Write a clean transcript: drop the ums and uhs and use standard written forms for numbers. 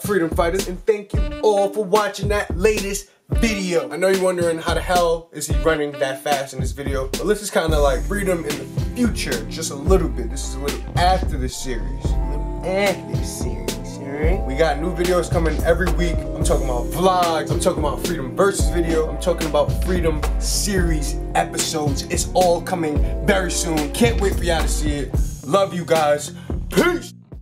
freedom fighters, and thank you all for watching that latest video. I know you're wondering how the hell is he running that fast in this video, but this is kind of like freedom in the future, just a little bit. This is a little after the series. After the series, alright? We got new videos coming every week. I'm talking about vlogs, I'm talking about Freedom Versus video, I'm talking about Freedom series episodes. It's all coming very soon. Can't wait for y'all to see it. Love you guys. Peace!